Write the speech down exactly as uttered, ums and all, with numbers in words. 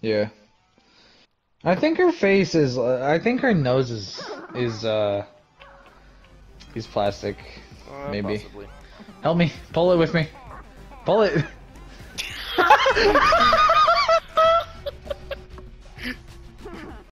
Yeah. I think her face is. Uh, I think her nose is is uh. Is plastic. Uh, Maybe. possibly. Help me. Pull it with me. Pull it.